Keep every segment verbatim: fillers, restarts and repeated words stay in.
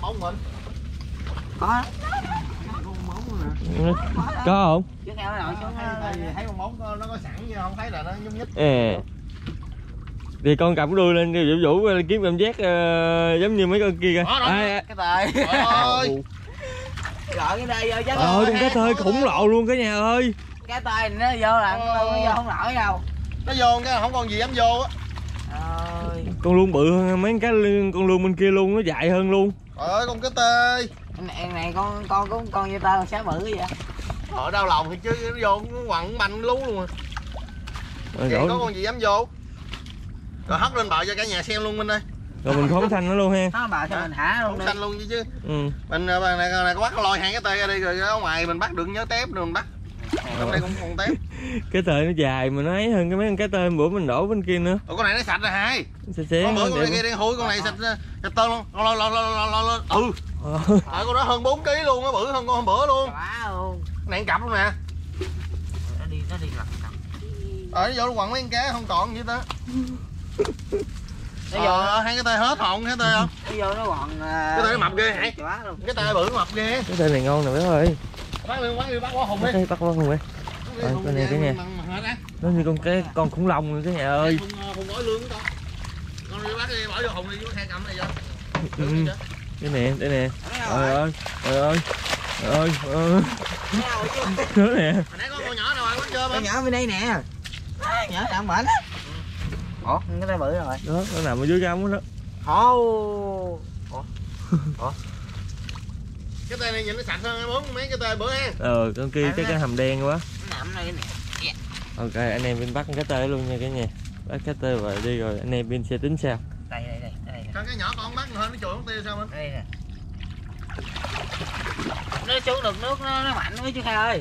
móng mình. Có. Có không? Chứ theo nó xuống thấy con móng nó có sẵn chứ không thấy là nó nhúc nhích. À. Thì con cầm đuôi lên Vũ Vũ kiếm cảm giác uh, giống như mấy con kia kìa. À, cái tơi. Trời ơi. Gọi cái đây vô chứ. Trời ơi, con cá tơi khủng lộ luôn cả nhà ơi. Cái tơi nó vô là nó vô không nổi đâu. Nó vô cái không còn gì dám vô á. Ơi. Con luôn bự hơn mấy cái con luôn bên kia luôn, nó dài hơn luôn. Trời ơi con cá tơi. Này, này con con con con như tơ xá bự vậy. Ở đau lòng thì chứ nó vô nó quằn banh lú luôn rồi. Vậy Rồi, có con gì dám vô. Rồi hất lên bờ cho cả nhà xem luôn Minh ơi. rồi mình phóng xanh nó luôn ha. Nó bờ cho mình thả luôn Phóng đi. xanh luôn chứ chứ. Ừ. Mình này, này, này có bắt lôi hai cái tê ra đi rồi ở ngoài mình bắt được nhớ tép rồi mình bắt. Trong đây cũng còn tép. Cái tơi nó dài mà nó ấy hơn cái mấy con cá tơi bữa mình đổ bên kia nữa. Ủa con này nó sạch rồi hai. Xé xé. Con bữa con này kia đi hôi con này sạch sạch tơ luôn. Lo lo lo lo lo lo. Ừ. Ờ con đó hơn bốn ký luôn á, bự hơn con hôm bữa luôn. Quá luôn. Này cặp luôn nè. Nó đi nó đi lật cặp. Ờ nó vô nó quằn mấy con cá không còn gì đó. Nó vô hai cái tay hết hồn cái tay không? Nó vô nó còn cái tay nó mập ghê hả? Cái tay bự mập ghê. Cái tơi này ngon nè bé ơi. Bắt đi bắt đi bắt quá hồn đi. Bắt quá hồn đi. Rồi con này cái nhà. Nó như con cái con khủng long luôn cái nhà ơi. Hùng nói lương con. Con đi bắt đi bỏ vô hùng đi vô hai cầm này vô. Cái nè, đây nè. Trời ơi. Trời ơi. Trời ơi. Nữa nè. Hồi nãy có con nhỏ nào ăn chưa? Con nhỏ bên đây nè. Nhỏ nằm bển á. Ủa, cái tay bự rồi. Đó, nó nằm ở dưới cái ống đó. Ồ. Ủa. Ủa. Cái tay này nhìn nó sạch hơn bốn mấy cái tay bữa ha. Ờ, con kia cái cái hầm đen quá. Nó nằm đây nè. Ok, anh em bên bắt cái tơi luôn nha cả nhà. Bắt cái tơi vào đi rồi anh em bên sẽ tính sao. Đây đây đây, đây. Sao cái nhỏ con bắt hơn nó chùi con tiêu sao anh? Đây nè. Nó xuống được nước nó nó mạnh quá chứ Kha ơi.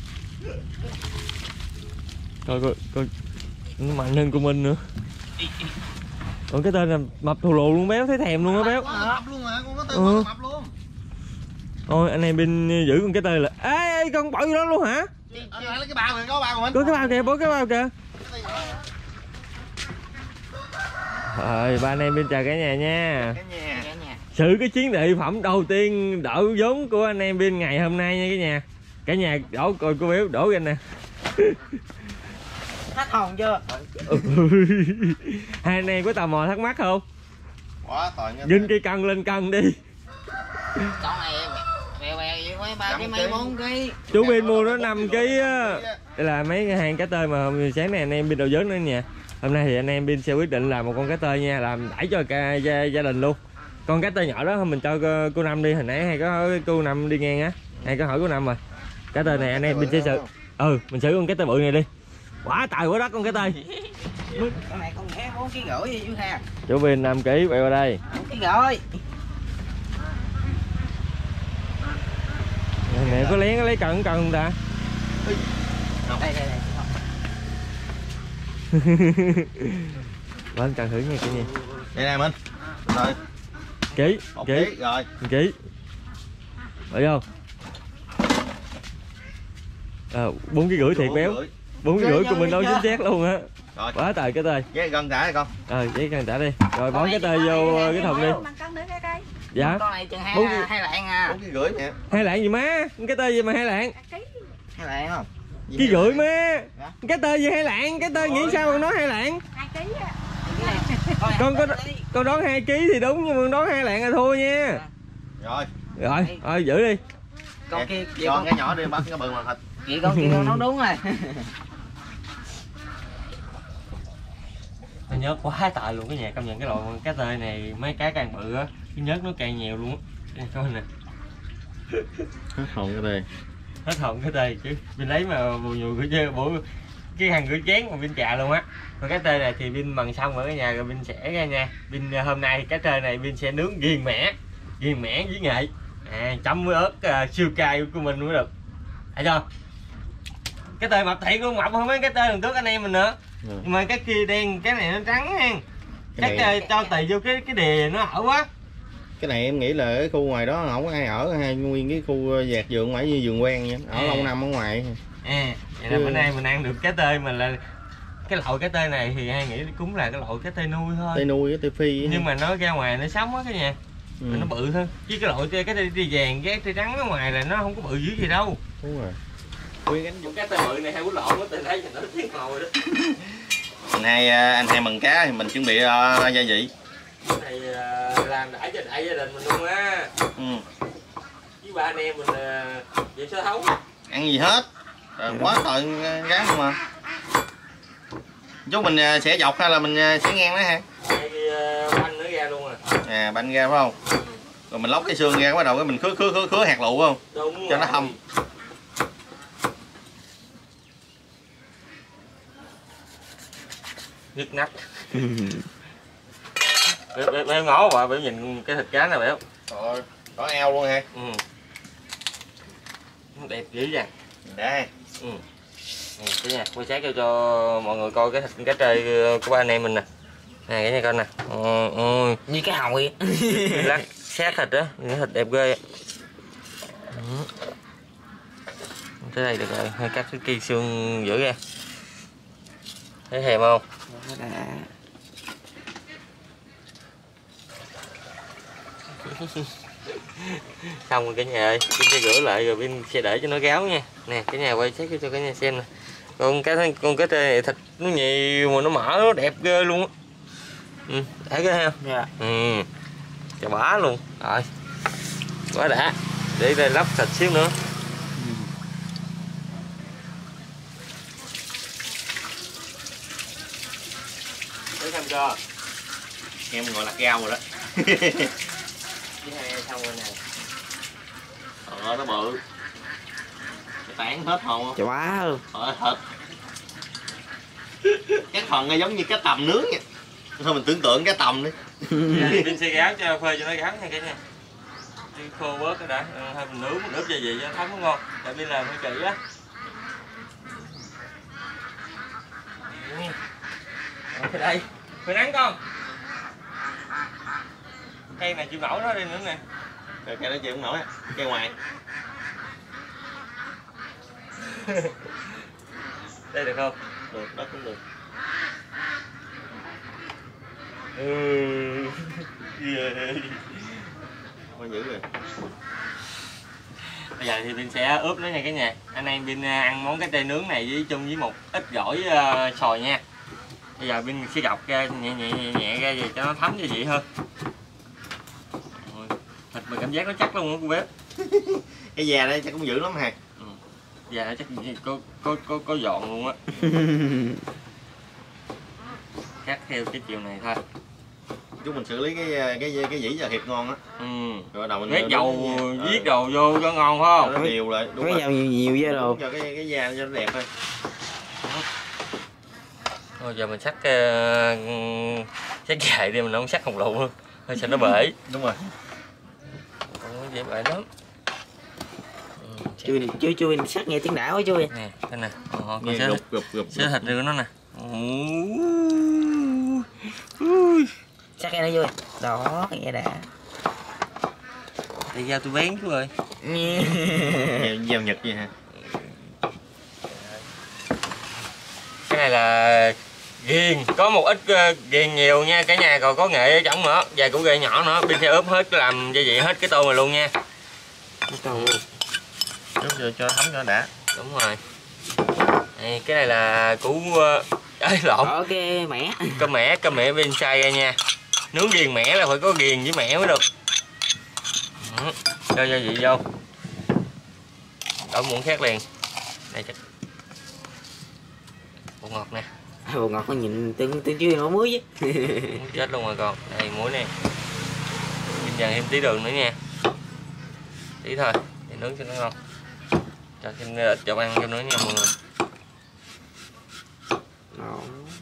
Coi coi coi nó mạnh hơn của mình nữa. Còn cái tên là mập thù lù luôn béo, thấy thèm luôn á béo. Mập luôn mà, con có tên ừ. mập luôn. Thôi anh em bên giữ con cái tơi là ê, ê con bự đó luôn hả? Anh lấy cái bao này, có bao của mình. Có cái bao kìa, bố cái bao kìa. Rồi ba anh em bên chào cả nhà nha. Cả nhà. Sự cái chiến lợi phẩm đầu tiên đỡ vốn của anh em bên ngày hôm nay nha cả nhà. Cả nhà đổ coi cô béo đổ ra nè. Hết hồn chưa? Hai anh em có tò mò thắc mắc không? Quá tội nha. Vinh cây cân lên cân đi. Con này bèo bèo vậy mấy ba cái mấy bốn ký. Chú Vin mua nó năm ký á. Đây là mấy cái hàng cá tơi mà sáng nay anh em bên đầu vớt nữa nha. Hôm nay thì anh em bên sẽ quyết định làm một con cá tơi nha, làm đãi cho cả gia, gia đình luôn. Con cá tơi nhỏ đó mình cho cô Năm đi, hồi nãy hay có cô Năm đi ngang á, hay có hỏi cô Năm rồi. Cá tơi này anh em bên sẽ xử, ừ mình xử con cá tơi bự này đi. Quá trời quá đất con cá tơi. Con này con bé bốn ký rưỡi gì chú ha. Chú Vin năm ký bèo vào đây. bốn ký rưỡi. Nè có lén có lấy cần cần không ta? Đây đây đây. Lên cần thử nha cả nhà. Đây nè Minh. Rồi. Ký, ký. ký rồi. Ký. Phải không? À, bốn ký rưỡi thiệt béo. Bốn ký rưỡi của mình đâu chính xác luôn á. Rồi. Quá trời cái tơi. Giấy gần trả đi con. Ờ, giấy cần trả đi. Rồi bỏ cái tơi vô cái thùng đi. Dạ. Con này chừng hai bốn hai lạng à. bốn ký rưỡi nè. Hai lạng gì má? Cái tơi gì mà hai lạng? Hai lạng không? Ký rưỡi má. Cái tơi gì hai lạng? Cái tơi nghĩ sao mà nói hai lạng? hai ký á. Con có con đón hai ký thì đúng nhưng mà đón hai lạng là thua nha. Rồi. Rồi, thôi giữ đi. Con kia vậy con cái nhỏ đi bắt cái bự mà thịt. Vậy con kia con nấu đúng rồi. Tôi nhớ quá tài luôn cái nhà, công nhận cái loại cá tơi này mấy cái càng bự á, cái nhớt nó càng nhiều luôn á. Coi nè. Hết hồn cái đây. Hết hồn cái tơi chứ. Mình lấy mà bù nhùi của chơi bữa cái hàng rửa chén mà bên trà luôn á. Còn cái tơi này thì Vin bằng xong ở cái nhà rồi Vin sẽ ra nha. Vin hôm nay cái tơi này Vin sẽ nướng ghiền mẻ, ghiền mẻ với nghệ. À, chấm với ớt uh, siêu cay của mình mới được. Thấy chưa? Cái tơi mập thiệt luôn, mập hơn mấy cái tơi lần trước anh em mình nữa. Ừ. Nhưng mà cái kia đen, cái này nó trắng ha. Chắc này... cho tùy vô cái cái đè nó ở quá. Cái này em nghĩ là cái khu ngoài đó không có ai ở, hay nguyên cái khu dạt vườn ngoài như vườn quen vậy, ở à. lâu năm ở ngoài. À, vậy là bữa nay mình ăn được cái tơi mình là cái loại cái tơi này thì ai nghĩ cũng là cái loại cái tơi nuôi thôi. Tơi nuôi cái tơi phi. Nhưng mà nó ra ngoài nó sống á cả nhà. ừ. Nó bự hơn chứ cái loại cái đi vàng cái trái trắng ở ngoài là nó không có bự dữ gì đâu. Đúng rồi. Nguyên cái cái tay bự này hai bút lộn nó từ đấy nó thiết màu đó. Anh hai anh hai mần cá thì mình chuẩn bị uh, gia vị. Cái này uh, làm đãi cho đại gia đình mình luôn á. Ừ. Với ba anh em mình uh, về sơ thấu. Ăn gì hết. Rồi quá trời gán không mà. Chú mình sẽ dọc hay là mình sẽ ngang đó ha? Cái uh, banh nó ra luôn rồi. À banh ra phải không? Ừ. Rồi mình lóc cái xương ra bắt đầu cái mình khứa khứa khứa khứa hạt lựu phải không? Đúng cho rồi. Nó thâm. Nhức nách. Béo, béo ngó quá, béo nhìn cái thịt cá này béo. Rồi, có eo luôn ha. Ừ. Đẹp dữ vậy. Đây. Ừ. Nè, cái nha, quay sát cho, cho mọi người coi cái thịt cá trê của ba anh em mình nè. Nè cái này coi nè. Ừ, ừ. Như cái hồi. Lát sát thịt đó, cái thịt đẹp ghê. Ừ. Tới đây được rồi, hơi cắt cái kia xương dữ ra. Thấy thèm không? Xong rồi cả nhà ơi, Vinh sẽ rửa lại rồi Vinh sẽ để cho nó ráo nha. Nè cả nhà quay xét cho cả nhà xem nè. Con cái con cái này thịt nó nhiều mà nó mỡ nó đẹp ghê luôn á. Ừ, thấy cái không? Dạ. Ừ. Chà bá luôn. Rồi. Quá đã. Để đây lắp thịt xíu nữa. Để xem cho. Em gọi là rau rồi đó. Cái này xong rồi nè. Ờ nó bự. Tán hết hồn không? Trời quá luôn. Ờ thịt. Cái phần nó giống như cái tầm nướng nha. Thôi mình tưởng tượng cái tầm đi. Vinh sẽ gáo cho phơi cho nó gáo nha cả nhà. Đi khô bớt cái đã, hay mình nướng mình ướp gia vị cho nó thấm nó ngon. Tại Vinh làm hơi kỹ á. Ở đây, phải nắng con. Cây này chịu nổi nó đi nữa nè. Rồi cây đó chịu không nổi, cây ngoài. Đây được không? Được, đó cũng được. Ừ. Quá dữ rồi. Bây giờ thì Vinh sẽ ướp nó nha cả nhà. Anh em Vinh ăn món cá trê nướng này với chung với một ít gỏi uh, xồi nha. Bây giờ Vinh sẽ gọc ra nhẹ nhẹ nhẹ, nhẹ ra về cho nó thấm như vậy hơn. Rồi, thịt mà cảm giác nó chắc luôn á cô bếp. Cái da đây chắc cũng dữ lắm ha. Ừ. Da nó chắc có có có có giòn luôn á. Cắt theo cái chiều này thôi. Chúng mình xử lý cái cái cái dĩ cho thiệt ngon á. Ừ. Rồi đầu mình Vết dầu viết ờ. đầu vô cho ngon phải không? Nó đều lại. Mấy dầu nhiều nhiều với đồ. Cho cái cái da cho nó đẹp thôi. Thôi giờ mình sắc uh, sắc dài đi, mình không sắc hồng lựu luôn, hơi sợ nó bể. Đúng rồi. Không có dễ bể lắm. Ừ, Chui chui chui sắc nghe tiếng đảo quá chui. nè, đây nè. Ờ, Nghe xé, gục gục gục. xé thịt của nó nè. Sắc nghe nó vui. Đó, nghe đã. Thì giao tôi bén chú ơi. Gieo Nhật vậy hả? Cái này là ghiền, có một ít uh, ghiền nhiều nha cả nhà, còn có nghệ ở trong nữa, vài củ ghiền nhỏ nữa, bên sẽ ướp hết làm gia vị hết cái tô này luôn nha. Ướp vô cho thấm cho đã. Đúng rồi. Đây, cái này là củ uh, ấy lộn. Ok mẻ. Cơm mẻ, cơm mẻ bên xay ra nha. Nướng ghiền mẻ là phải có ghiền với mẻ mới được. Ừ, cho gia vị vô. Đổ muỗng khác liền. Đây chắc. Bột ngọt nè. Bột ngọt nó nhìn tương tương chui nó muối chứ. Chết luôn rồi con. Đây muối nè. Nhìn dần thêm tí đường nữa nha. Tí thôi, để nướng cho nó ngon. Cho thêm ít dầu ăn cho nữa nha mọi người. Đó.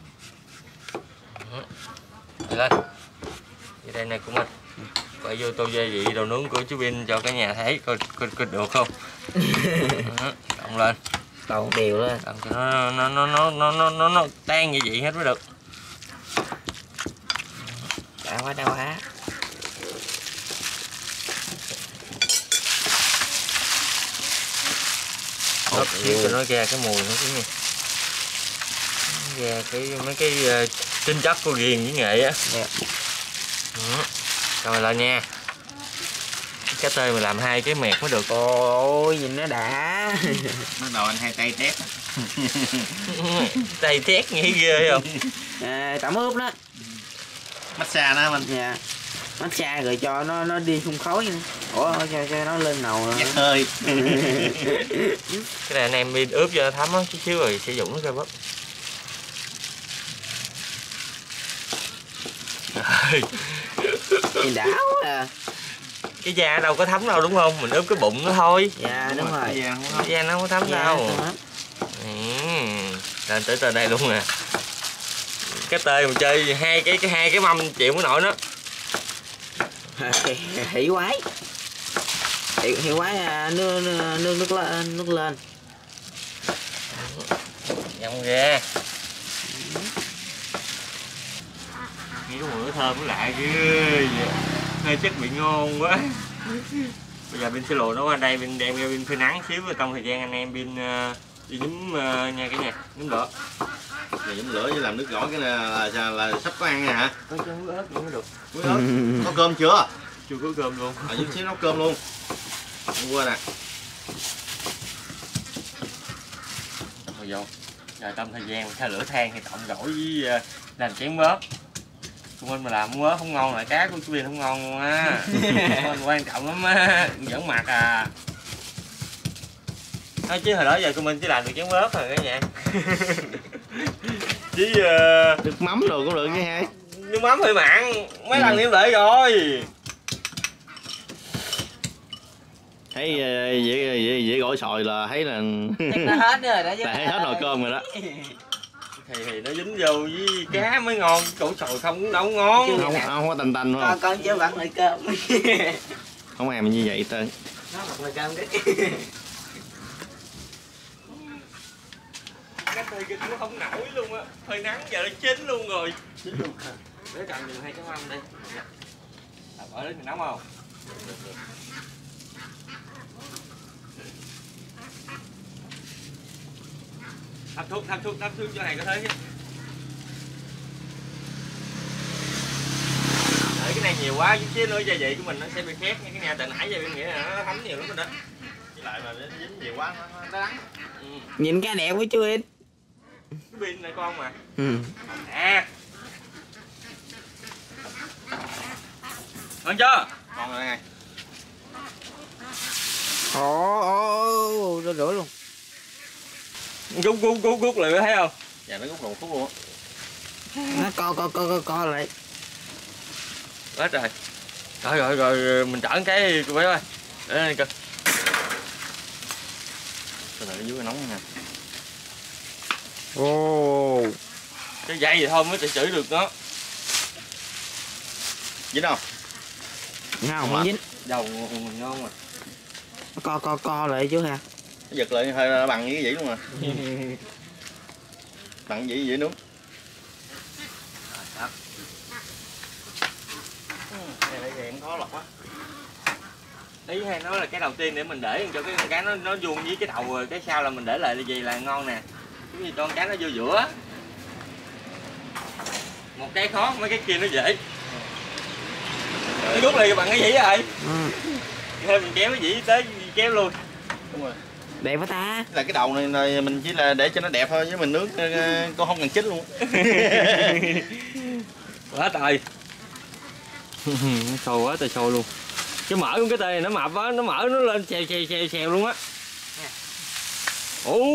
Đi lên. Vậy đây này của mình. Quay vô tô gia vị đồ nướng của chú Vinh cho cả nhà thấy coi coi, coi được không. Đó, cộng lên. Còn đều lên. Cộng cho nó nó nó nó nó nó nó, nó tan như vậy hết mới được. Đã quá đã quá. Hốt xíu cho nó ra cái mùi nữa chứ nha. Ra cái mấy cái uh, tinh chất của ghiền với nghệ á. Đẹp. Rồi lên nha. Cá tơi mà làm hai cái mẹt mới được. Ôi nhìn nó đã. Bắt đầu anh hai tay tét. Tay tét nghe ghê không? À, tẩm ướp đó. Massage đó mình. Dạ. Massage rồi cho nó nó đi phun khói nữa. Ủa cho cho nó lên nồi. Nhắc hơi. Cái này anh em đi ướp cho nó thấm á, chút xíu rồi sử dụng nó coi bớt. Nhìn đã quá à. Cái da đâu có thấm đâu đúng không? Mình ướp cái bụng nó thôi. Dạ đúng, đúng rồi. Cái da, Cái da nó không có thấm dạ, đâu. Ừ. Lên tới tới đây luôn nè. Cái tê mà chơi hai cái cái hai cái mâm chịu mới nổi nó. Hỉ quái. Hỉ, hỉ quái à, nước, nước nước lên nước lên. Nhông ra. Nghe cái mùi nó thơm nó lạ ghê. Hơi chất bị ngon quá. Bây giờ bên sẽ lùa nó qua đây, bên đem ra bên phơi nắng xíu, trong thời gian anh em bên uh, đi nhúm uh, nha cả nhà, nhúm lửa. Giờ nhúm lửa với làm nước gỏi cái này là, là, là sắp có ăn nha hả? Có chứ muối ớt cũng được. Muối ớt. Có cơm chưa? Chưa có cơm luôn. À, chút xíu nấu cơm luôn. Hôm qua nè. Rồi vô. Rồi trong thời gian theo lửa than thì tọng gỏi với uh, làm chén mớp. Tụi mình mà làm mớ không ngon lại cá của chú Biên không ngon luôn á. Mình quan trọng lắm á, dẫn mặt à. Nói chứ hồi đó giờ tụi mình chỉ làm được chén mớp rồi cả nhà. Chứ uh... Nước mắm đồ cũng được chứ hai. Nước mắm hơi mặn, mấy lần nêm lại rồi. Thấy dễ dễ dễ gỏi sòi là thấy là Nó hết rồi đó chứ. là thấy hết nồi cơm rồi đó. Thì, thì nó dính vô với cá mới ngon, củ sồi không cũng đâu ngon. Không không, không có tanh tanh đúng con không? con chưa vặn nồi cơm. Không làm như vậy tên. Nó vặn nồi cơm cái. Cái tươi kia cũng không nổi luôn á, hơi nắng giờ nó chín luôn rồi. Chín luôn hả? Để cầm dùng hai cái mâm đi. Ở đây mình nóng không? Thắp thuốc, thắp thuốc, thắp thuốc cho này có thế chứ. Để cái này nhiều quá chứ nữa gia vị của mình nó sẽ bị khét nha cái nhà, từ nãy giờ em nghĩ là nó thấm nhiều lắm rồi đó. Với lại mà nó dính nhiều quá nó, nó đắng. Ừ. Nhìn cá đẹp quá chú Yên. Cái pin này con mà. Ừ. À. Ngon chưa? Ngon rồi đây. Ồ ồ rửa rửa luôn. Rút rút rút rút lại thấy không? Dạ nó rút một phút luôn á. Nó co co co co co lại. Quá trời. Rồi rồi rồi mình chở cái cô bé ơi. Để đây coi. Cái này ở dưới nóng nha. Ồ. Cái dây thì thôi mới tự chửi được nó. Dính không? Không, không dính. Dầu mình ngon mà. Co co co lại chú ha. Nó giật lại hơi bằng với cái dĩ luôn mà. Bằng dĩ dĩ nướng. Đây là em khó lọc á. Ý hay nói là cái đầu tiên để mình để cho cái con cá nó nó vuông với cái đầu rồi cái sau là mình để lại là gì là ngon nè. Giống như con cá nó vô giữa. Một cái khó, mấy cái kia nó dễ. Nó rút lại bằng cái gì vậy? Ừ. Thêm mình kéo cái dĩ tới kéo luôn. Đúng rồi. Đẹp quá ta. Là cái đầu này, này mình chỉ là để cho nó đẹp thôi chứ mình nướng con không cần chín luôn. Quá trời. Sôi quá trời sôi luôn. Cái mỡ của cái tê này nó mập á, nó mỡ nó lên xèo xèo xèo xèo luôn á. Ồ.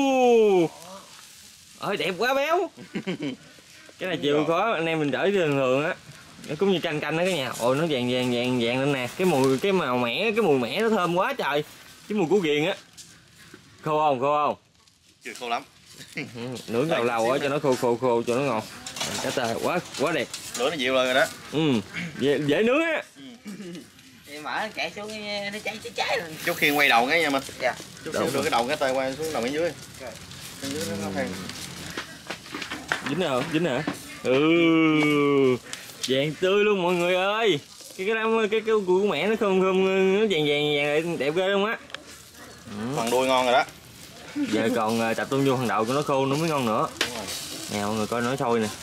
Ơi đẹp quá béo. Cái này chịu khó anh em mình để thường thường á. Nó cũng như canh canh đó cả nhà. Ôi nó vàng vàng vàng vàng lên nè. Cái mùi cái màu mẻ, cái mùi mẻ nó thơm quá trời. Cái mùi của ghiền á. Khô không? Khô không? Chưa khô lắm. Nướng lâu lâu á cho nó khô khô khô cho nó ngon. Cá tê quá quá đẹp. Lửa nó dịu rồi đó. Ừ. Dễ, dễ nướng á. Thì mở nó chạy xuống nó cháy cháy cháy lên. Chút khi quay đầu cái nha mình. Dạ. Chút xíu đưa cái đầu cái tay quay xuống đầu bên dưới. Rồi. Bên dưới nó than. Dính hả? Dính hả? Ừ. Vàng tươi luôn mọi người ơi. Cái cái đám cái cái của mẹ nó không không nó vàng vàng vàng đẹp ghê luôn á. Phần đuôi ngon rồi đó. Giờ còn tập trung vô phần đầu của nó khô nó mới ngon nữa. Nè mọi người coi nó sôi nè.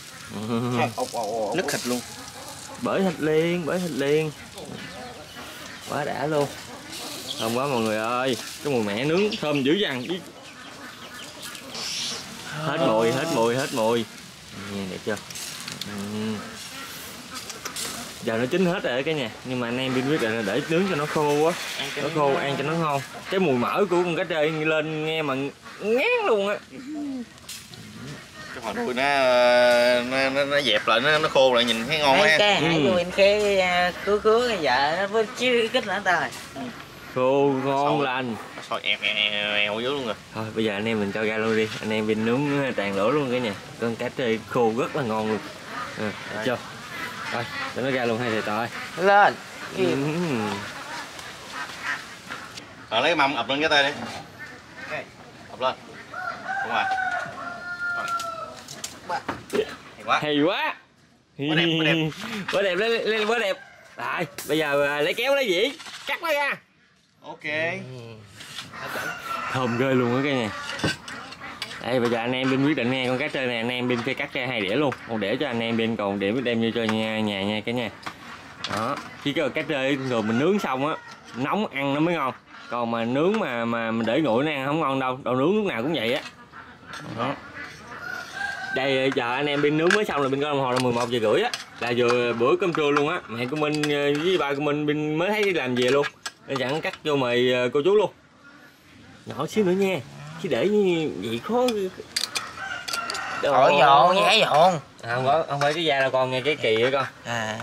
Nứt thịt luôn. Bởi thịt liền, bởi thịt liền. Quá đã luôn. Thơm quá mọi người ơi. Cái mùi mẻ nướng thơm dữ dằn. Hết mùi, hết mùi, hết mùi. Nghe đẹp chưa? Uhm. Giờ nó chín hết rồi cả nhà, nhưng mà anh em Vin quyết định là để nướng cho nó khô á, nó khô ăn cho nó ngon. Cái mùi mỡ của con cá trê lên nghe mà ngán luôn á. Cái phần đuôi nó nó, nó nó dẹp lại, nó nó khô lại nhìn thấy ngon cái ha. hai bên cái cứa cứa cái vợ nó với chứ kích nữa ta. Khô ngon lành. Sôi eo eo eo dưới luôn rồi. Thôi bây giờ anh em mình cho ra luôn đi, anh em Vin nướng tàn lửa luôn cả nhà. Con cá trê khô rất là ngon luôn. À, được chưa? Rồi, để nó ra luôn hai thầy tội. Lên. Ừ. Rồi lấy cái mâm ập lên cái tay đi. Ập lên. Đúng rồi. Hay quá. Hay quá. Quá đẹp, quá đẹp. Quá đẹp, lấy, lấy, quá đẹp. Rồi, bây giờ lấy kéo lấy dĩ, cắt nó ra. Ok. Thơm ghê luôn á cả nhà. Đây bây giờ anh em Vin quyết định nha, con cá trê này anh em Vin phải cắt ra hai đĩa luôn, một đĩa cho anh em Vin, còn đĩa đem vô cho nhà nhà nha cả nhà. Đó, chỉ có cá trê rồi mình nướng xong á, nóng ăn nó mới ngon. Còn mà nướng mà mà mình để nguội nó ăn không ngon đâu, đồ nướng lúc nào cũng vậy á. Đó. Đây giờ anh em Vin nướng mới xong là Vin có đồng hồ là mười một giờ rưỡi á, là vừa bữa cơm trưa luôn á. Mẹ của mình với ba của mình Vin mới thấy đi làm về luôn, nên chẳng cắt vô mời cô chú luôn. Nhỏ xíu nữa nha, chứ để như vậy khó. Ổi dồn, dễ dồn. À, không có, không phải cái da đâu con, nghe cái kỳ á con. À.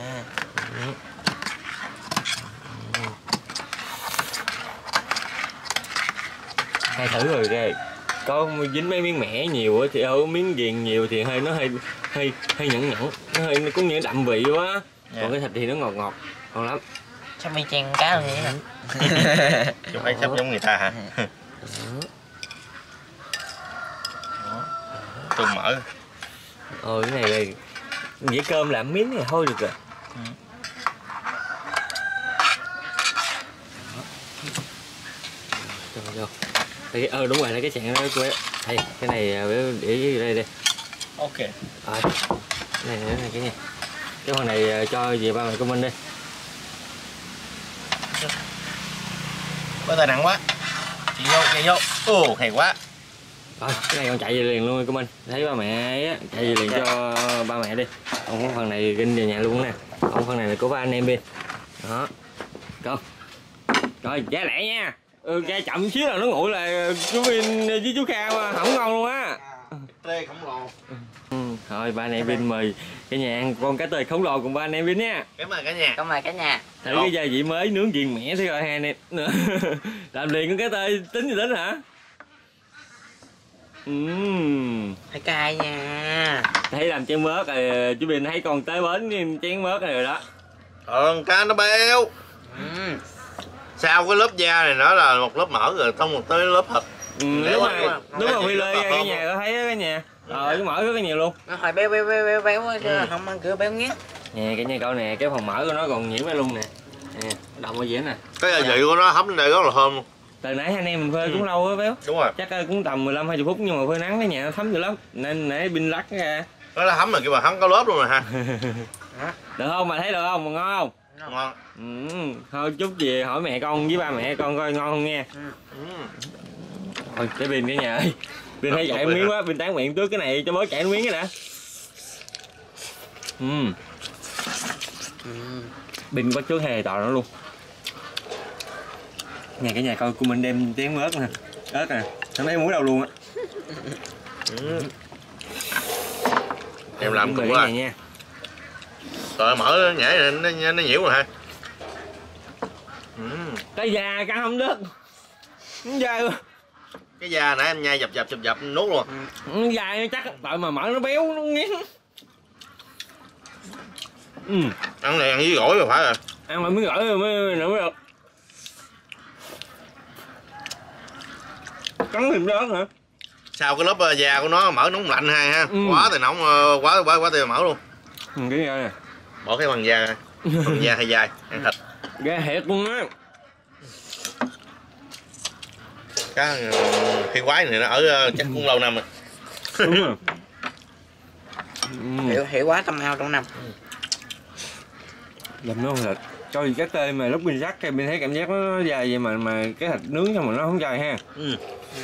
Hay thử rồi kìa. Có dính mấy miếng mẻ nhiều á thì ở miếng viền nhiều thì hơi nó hơi hơi hơi nhẫn nhẫn, nó hơi nó cũng như đậm vị quá. Yeah. Còn cái thịt thì nó ngọt ngọt, ngon lắm. Sao mi chen cá vậy hả? Chứ phải sắp giống người ta hả? Tùng mỡ. Ôi cái này là dĩa cơm làm miếng này thôi được rồi. Ừ. Cho vô. Đây, ờ đúng rồi, đây cái chạn đó của đây, cái này để đây đi. Ok. Rồi. Này này này cái này. Cái phần này cho về ba mẹ của mình đi. Bữa tay nặng quá. Chị vô, chị vô. Ồ, hay quá. Rồi, cái này con chạy về liền luôn cô Minh. Thấy ba mẹ á, chạy về liền cho ba mẹ đi. Còn cái phần này ginh về nhà luôn nè. Còn phần này là của ba anh em đi. Đó. Con. Rồi, giá lẻ nha. Ừ, ra chậm xíu là nó nguội là chú Vin với chú Kha mà không ngon luôn á. Tê khổng lồ. Ừ, thôi ba anh em Vin mời cả nhà ăn con cá tê khổng lồ cùng ba anh em Vin nha. Cảm ơn cả nhà. Cảm ơn cả nhà. Thử cái gia vị mới nướng viền mẻ thế rồi hai anh em. Làm liền con cá tê tính gì tính hả? Uhm. Phải cay nha. Thấy làm chén mớt rồi chú Vin thấy con tới bến chén mớt này rồi đó. Ờ, cá nó béo. Ừ. Sau cái lớp da này nó là một lớp mỡ rồi xong một tới lớp thịt. Ừ, lúc mà lúc mà phi lê ra cái nhà có thấy đó cả nhà. Ờ cái mỡ rất là nhiều luôn. Nó hồi béo béo béo béo béo chứ ừ. Không ăn cửa béo nhé. Nè cái nhà cậu nè, cái phần mỡ của nó còn nhiễm ra luôn nè. Nè, động ở dĩa nè. Cái gia vị của nó hấp lên đây rất là thơm luôn. Từ nãy anh em mình phơi ừ. cũng lâu á béo. Đúng rồi. Chắc cũng tầm mười lăm hai mươi phút nhưng mà phơi nắng cái nhà nó thấm dữ lắm. Nên nãy pin lắc ra. Nó là hấm rồi kêu mà hấm có lớp luôn rồi ha. Được không mà thấy được không? Mà ngon không? Ngon. Ừ, thôi chút về hỏi mẹ con với ba mẹ con coi ngon không nha. Ừ. Thôi để Vin cái nhà ơi. Vin thấy chạy miếng quá, Vin tán miệng trước cái này cho bớt chạy miếng cái đã. Ừ. Vin bắt trước hai tò nó luôn. Nhà cái nhà coi của mình đem chén ớt nè, ớt nè, không thấy muối đâu luôn á. Ừ. Em làm cũng này nha. Rồi mỡ nhảy nó, nó, nó nhiễu rồi ha. Ừ. Cái da cắn không đứt. Cái da cái da nãy em nhai dập dập dập dập nuốt luôn. Ừ. Da chắc tại mà mỡ nó béo nó nghiến. Ừ. Ăn này ăn với gỏi rồi phải rồi. Ăn mà miếng gỏi rồi mới nữa mới được. Cắn thêm ớt hả? Sau cái lớp da của nó mỡ nóng lạnh hai ha. Ừ. Quá thì nóng quá quá quá thì mỡ luôn. Ừ, cái da nè. Bỏ cái phần da, phần da hay dai, ăn thịt. Da hệt luôn á. Cá khi quái này nó ở chắc cũng lâu năm rồi. Đúng rồi. Hiểu hiểu quá tâm ao trong năm. Làm nó thịt. Coi cái tê mà lúc mình rắc mình thấy cảm giác nó dai vậy mà mà cái thịt nướng xong mà nó không dai ha. Ừ.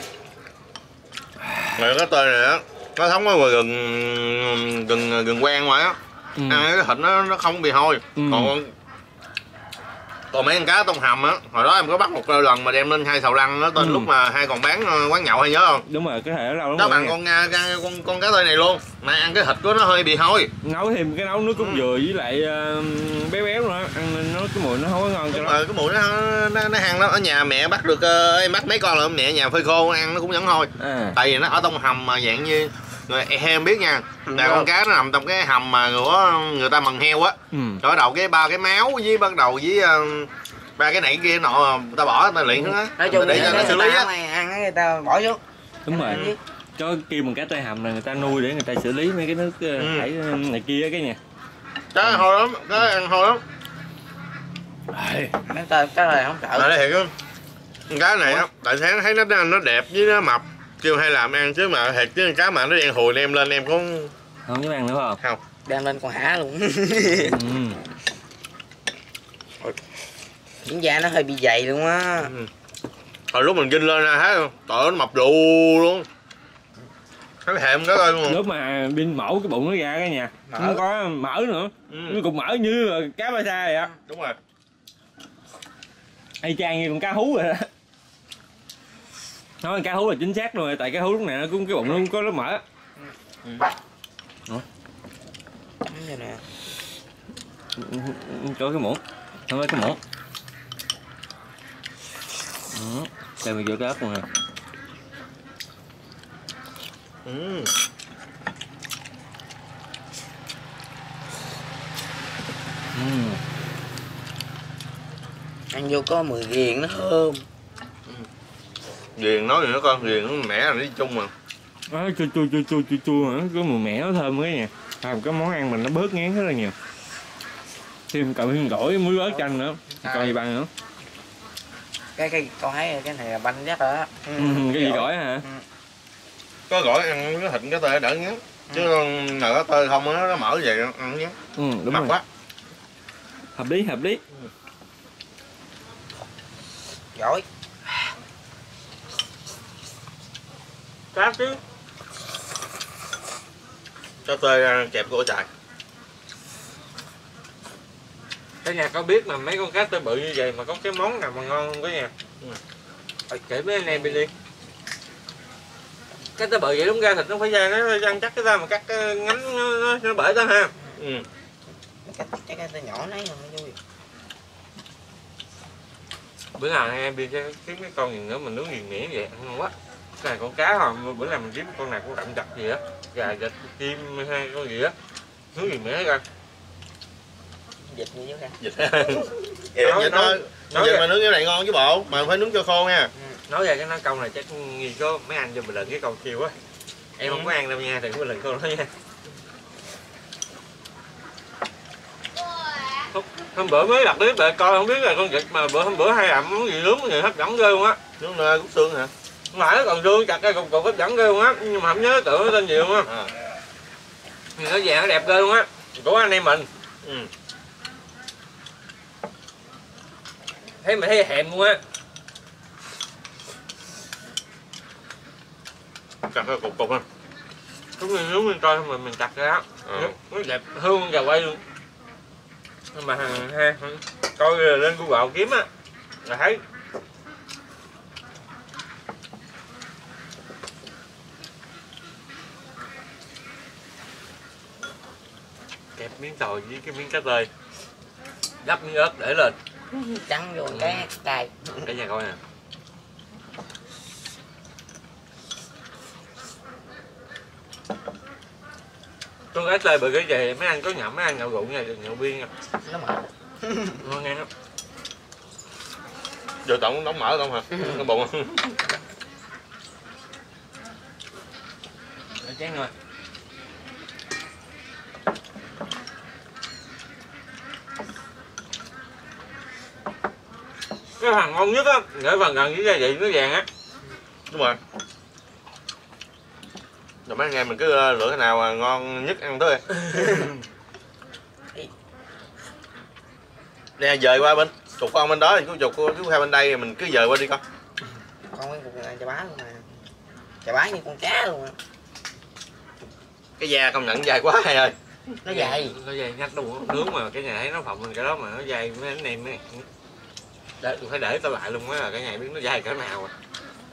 Rồi cái tê này á, nó sống ở ngoài gừng gừng gừng quen ngoài á. Ừ. Ăn cái thịt nó nó không bị hôi. Ừ. Còn còn mấy con cá tôm hùm á, hồi đó em có bắt một lần mà đem lên hai xào lăn nó tên ừ. lúc mà hai còn bán quán nhậu hay nhớ không? Đúng rồi, cái thể ở đâu đúng đó rồi. Bằng con, con con con cá tê này luôn, mà ăn cái thịt của nó hơi bị hôi. Nấu thêm cái nấu nước cốt ừ. dừa với lại uh, béo béo nữa, ăn nó cái mùi nó không có ngon cho nó. Rồi, cái mùi nó nó, nó hăng lắm. Ở nhà mẹ bắt được uh, em bắt mấy con là mẹ nhà phơi khô ăn nó cũng vẫn hôi. À. Tại vì nó ở tôm hùm mà dạng như rồi em biết nha, là con cá nó nằm trong cái hầm mà của người ta mần heo á. Ừ. Rồi đầu cái ba cái máu với bắt đầu với uh, ba cái nãy kia nọ người ta bỏ người ta luyện á. Nói chung để cho nó xử lý á. Ăn người ta bỏ vô. Đúng rồi. Cho kêu bằng cá tê hầm là người ta nuôi để người ta xử lý mấy cái nước ừ. thải này kia cái nha. Cá ăn hôi lắm, cá ăn hôi lắm. Mấy tê cái này không sợ. Đây thiệt á. Cá này á, tại sáng thấy nó nó đẹp với nó mập, kêu hay làm ăn chứ mà thiệt chứ cá mà nó đen hùi đem lên em cũng không dám ăn nữa không? Không. Đem lên còn hả luôn. Ừ. Miếng da nó hơi bị dày luôn á. Ừ. Hồi lúc mình vinh lên ra thấy không? Trời ơi, nó mập đù luôn. Thấy hẹm cái coi luôn. Lúc mà Vinh mổ cái bụng nó ra cái nhà, mỡ. Nó có mỡ nữa. Ừ. Nó cục mỡ như cá ba sa vậy á. Đúng rồi. Y chang như con cá hú rồi đó. Nói cá hú là chính xác luôn rồi, tại cá hú lúc này nó cũng cái bụng nó cũng có lớp mỡ. Ừ. Ủa? Như nè. Có cái muỗng. Không có cái muỗng. Ừ. Đây mình vô cái ớt luôn nè. Ừ. Ừ. Ăn vô có mùi ghiền nó thơm. Ghiền nói gì nữa con, ghiền nó mẻ là đi chung mà. Nó chua chua chua chua chua chua nữa, cái mùi mẻ nó thơm cái nha. Làm cái món ăn mình nó bớt ngán rất là nhiều. Thêm cộng thêm gỏi muối ớt chanh nữa, còn gì bằng nữa. Cái cái con thấy cái này là banh chắc rồi á. Ừ, cái gì gỏi hả? Ừ. Có gỏi ăn cái thịt cái tê đỡ ngán. Chứ nào cái tê không nó mở vậy ăn ngán. Ừ, đúng rồi. Quá. Hợp lý, hợp lý. Giỏi. Cá chứ. Cá tê kẹp cổ chạy. Cả nhà có biết mà mấy con cá tê bự như vậy mà có cái món nào mà ngon không cả nhà? Ừ. Kể với anh em đi đi. Cá tê bự vậy đúng ra thịt nó phải ra nó răng chắc cái ra mà cắt ngắn nó, nó, nó bể đó ha. Ừ. Cái cái cá tê nhỏ nấy rồi nó vui. Bữa nào anh em đi kiếm cái con gì nữa mình nướng nghiền mẻ vậy ăn ngon quá. Cái này con cá không, bữa nào mình kiếm con này con đậm chặt gì á, gà vịt chim hay con gì á, nướng nghiền mẻ coi. Vịt gì chứ vịt vịt thôi, vịt mà nướng cái này ngon chứ bộ, mà phải nướng cho khô nha. Ừ. Nói về cái nói câu này chắc nghi có mấy anh cho mình lần cái câu chiều á, em ừ. không có ăn đâu nha, đừng có lần câu đó nha. Hôm bữa mới đặt clip lại coi không biết là con vịt mà bữa hôm bữa hay làm món gì nướng người hấp dẫn ghê luôn á. Nướng là cút xương hả? Không phải nó còn xương chặt cái cục cục hấp dẫn ghê luôn á, nhưng mà không nhớ tưởng nó tên gì luôn á. À. Nó vàng nó đẹp ghê luôn á, của anh em mình. Ừ. Thấy mà thấy hèm luôn á. Chặt cái cục cục ha. Đúng như nướng bên coi mà mình chặt ra á. Ừ. Nó đẹp hương gà quay luôn. Mà ha, coi lên Google kiếm á là thấy. Kẹp miếng tỏi với cái miếng cá tê, gắp miếng ớt để lên trắng vô cái cay. Cả nhà coi nè. Con cá tê bự cái gì mấy anh có nhậm mấy anh nhậu rượu nha, đừng nhậu bia nha. Nó mỡ. Ngon nghe lắm. Giờ tổng đóng mỡ không hả? Nó bụng. Để chén rồi. Cái hàng ngon nhất á, để phần gần với gia vị nó vàng á. Đúng rồi. Rồi mấy anh em mình cứ lựa cái nào ngon nhất ăn tới. Nè dời qua bên chục con bên đó thì chú chục chú theo bên đây mình cứ dời qua đi con. Con cái cục này chà bá luôn mà. Chà bá như con cá luôn á. Cái da công nhận dài quá hay ơi. Nó dày. Nó dày nhách luôn nướng mà cái nhà thấy nó phồng lên cái đó mà nó dày mấy anh em ấy. Để phải để tao lại luôn á là cái nhà biết nó dày cỡ nào à.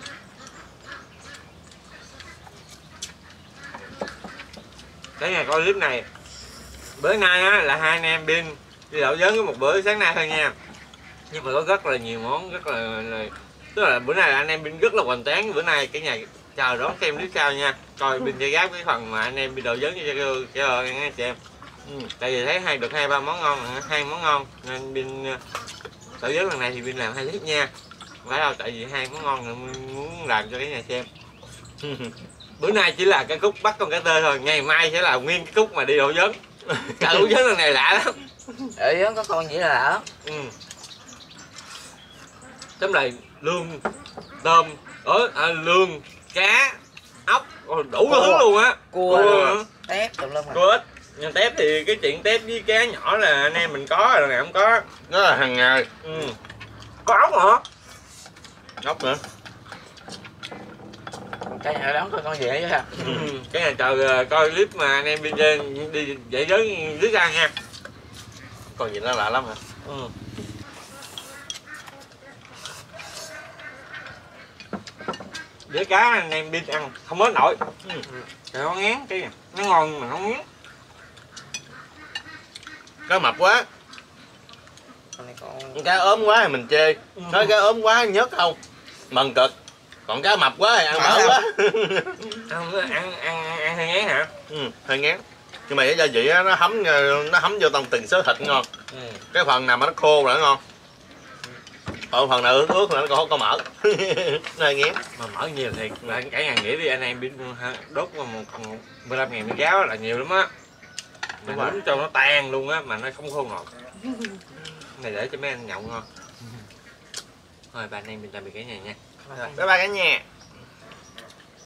Cái nhà coi clip này bữa nay á là hai anh em Bin đi đậu giớn có một bữa sáng nay thôi nha, nhưng mà có rất là nhiều món rất là, là tức là bữa nay là anh em Bin rất là hoành tráng. Bữa nay cái nhà chờ đón xem clip sau nha, coi Bin chơi gáp cái phần mà anh em đi đậu giớn cho cho anh chị em. Ừ. Tại vì thấy hai được hai ba món ngon, hai món ngon nên Bin đậu giớn lần này thì Bin làm hai clip nha, không phải đâu, tại vì hai món ngon nên muốn làm cho cái nhà xem. Bữa nay chỉ là cái khúc bắt con cá tê thôi, ngày mai sẽ là nguyên cái khúc mà đi đậu giớn. Cả đậu giớn lần này lạ lắm. Đậu giớn có con gì là lạ. Ừ. Tóm lại lương, tôm, ở à, lương, cá, ốc, đủ thứ luôn á. Cua, cua tép tùm lum. Cua ít. Nhưng tép thì cái chuyện tép với cá nhỏ là anh em mình có rồi này không có. Nó là hàng ngày. Ừ. Có ốc hả? Ốc nữa. Cái nhà đóng coi con gì chứ ha. Ừ. Cái này chờ coi clip mà anh em đi đi dạy giới dưới ra nha. Còn gì nó lạ lắm hả? Ừ. Với cá anh em đi ăn không hết nổi. Ừ. Nó ngán cái này. Nó ngon mà nó ngán. Cá mập quá. Con này con... Cá ốm quá thì mình chê. Ừ. Nói cá ốm quá nhớt không mần cực. Còn cá mập quá thì ăn mỡ quá. Không, ăn ăn ăn hơi ngán hả? Ừ, hơi ngán. Nhưng mà cái gia vị á, nó hấm nó hấm vô trong từng số thịt ngon. Ừ. Cái phần nào mà nó khô là nó ngon. Còn phần nào ướt ướt là nó còn có mỡ. Nó hơi ngán. Mà mỡ nhiều thì cả nhà nghĩ đi anh em biết đốt một mười lăm ngàn miếng gáo là nhiều lắm á. Mình nướng cho nó tan luôn á mà nó không khô ngọt. Này để cho mấy anh nhậu ngon. Thôi ba anh em mình tạm biệt cả nhà nha. Bye bye cả nhà.